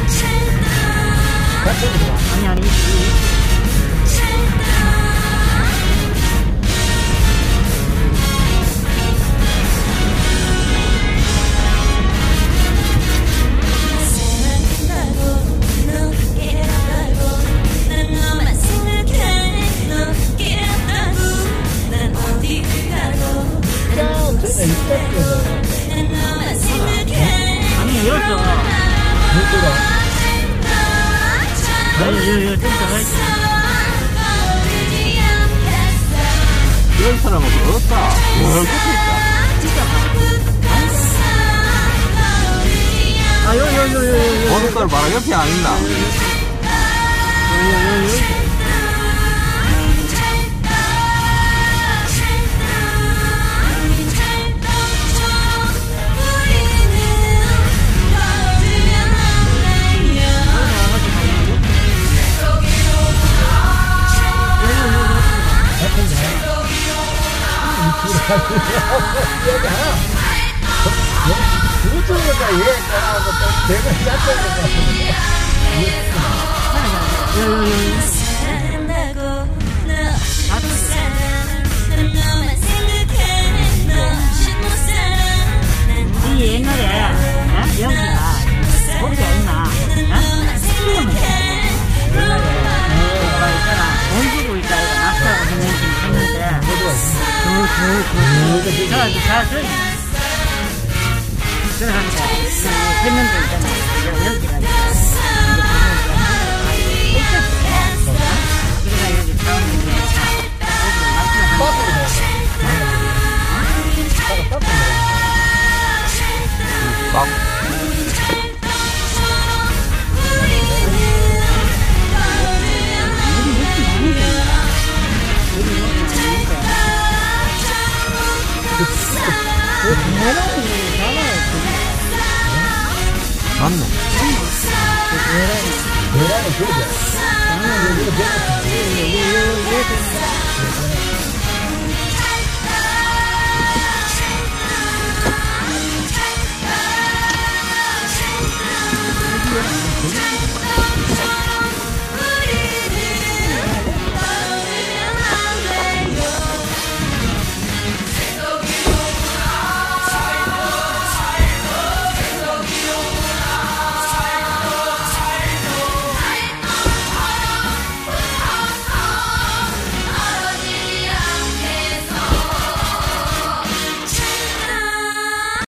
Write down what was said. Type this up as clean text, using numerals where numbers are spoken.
아니, 아니. 아니, 열었어. 좀 더 해야지. 이런 사람은 그렇다. 뭘 끝에 있다. 아, 요. 버섯가루 바로 옆에 안 있나? 그쪽에다 얘 따라하고 또 내가 짰던 것 같은데. 이 옛날에 여기가 거기가 있나? 돈 주고 있다 이거 낙서하고 했는데 그러니까 했는데 있잖아. 여기가 맞네. 내라는 그거죠.